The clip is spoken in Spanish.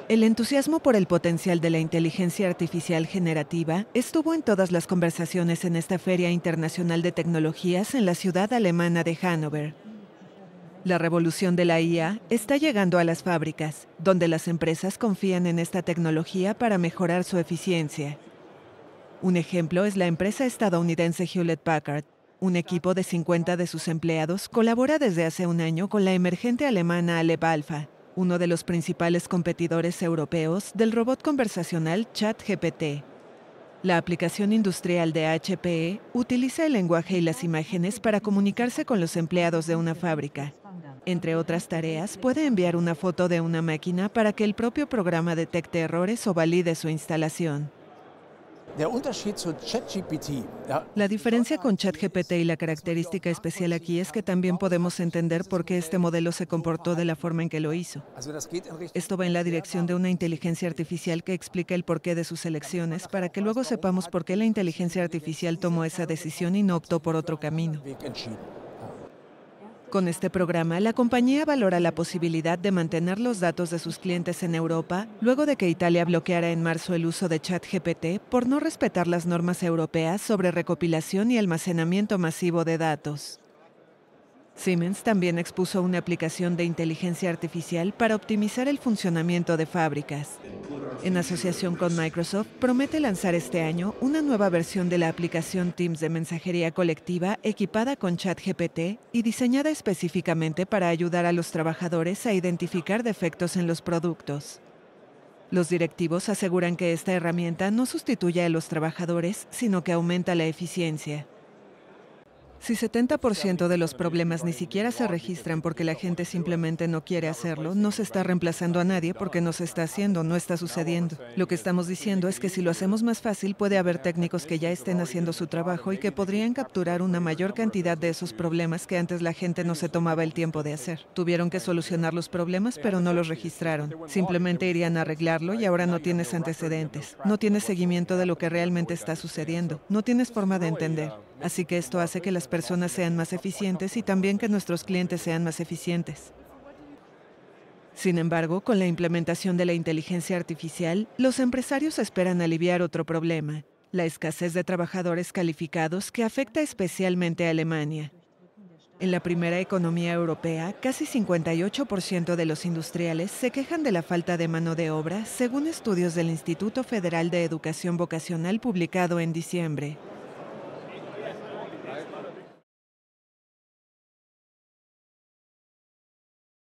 El entusiasmo por el potencial de la inteligencia artificial generativa estuvo en todas las conversaciones en esta Feria Internacional de Tecnologías en la ciudad alemana de Hannover. La revolución de la IA está llegando a las fábricas, donde las empresas confían en esta tecnología para mejorar su eficiencia. Un ejemplo es la empresa estadounidense Hewlett Packard. Un equipo de 50 de sus empleados colabora desde hace un año con la emergente alemana Aleph Alpha, uno de los principales competidores europeos del robot conversacional ChatGPT. La aplicación industrial de HPE utiliza el lenguaje y las imágenes para comunicarse con los empleados de una fábrica. Entre otras tareas, puede enviar una foto de una máquina para que el propio programa detecte errores o valide su instalación. La diferencia con ChatGPT y la característica especial aquí es que también podemos entender por qué este modelo se comportó de la forma en que lo hizo. Esto va en la dirección de una inteligencia artificial que explica el porqué de sus elecciones para que luego sepamos por qué la inteligencia artificial tomó esa decisión y no optó por otro camino. Con este programa, la compañía valora la posibilidad de mantener los datos de sus clientes en Europa, luego de que Italia bloqueara en marzo el uso de ChatGPT por no respetar las normas europeas sobre recopilación y almacenamiento masivo de datos. Siemens también expuso una aplicación de inteligencia artificial para optimizar el funcionamiento de fábricas. En asociación con Microsoft, promete lanzar este año una nueva versión de la aplicación Teams de mensajería colectiva equipada con ChatGPT y diseñada específicamente para ayudar a los trabajadores a identificar defectos en los productos. Los directivos aseguran que esta herramienta no sustituye a los trabajadores, sino que aumenta la eficiencia. Si 70% de los problemas ni siquiera se registran porque la gente simplemente no quiere hacerlo, no se está reemplazando a nadie porque no se está haciendo, no está sucediendo. Lo que estamos diciendo es que si lo hacemos más fácil, puede haber técnicos que ya estén haciendo su trabajo y que podrían capturar una mayor cantidad de esos problemas que antes la gente no se tomaba el tiempo de hacer. Tuvieron que solucionar los problemas, pero no los registraron. Simplemente irían a arreglarlo y ahora no tienes antecedentes. No tienes seguimiento de lo que realmente está sucediendo. No tienes forma de entender. Así que esto hace que las personas sean más eficientes y también que nuestros clientes sean más eficientes. Sin embargo, con la implementación de la inteligencia artificial, los empresarios esperan aliviar otro problema: la escasez de trabajadores calificados que afecta especialmente a Alemania. En la primera economía europea, casi 58% de los industriales se quejan de la falta de mano de obra, según estudios del Instituto Federal de Educación Vocacional publicado en diciembre.